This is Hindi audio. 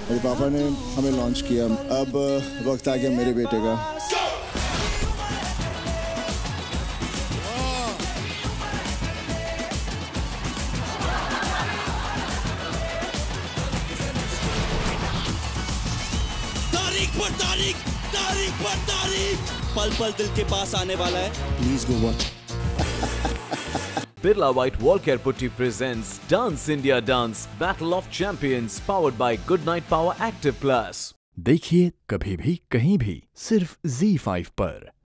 मेरे पापा ने हमें लॉन्च किया, अब वक्त आ गया मेरे बेटे का। तारीख पर तारीख, तारीख पर तारीख, पल पल दिल के पास आने वाला है। Please go watch. Birla White Wall Care Putty presents Dance India Dance Battle of Champions powered by Goodnight Power Active Plus। देखिए कभी भी कहीं भी सिर्फ ZEE5 पर।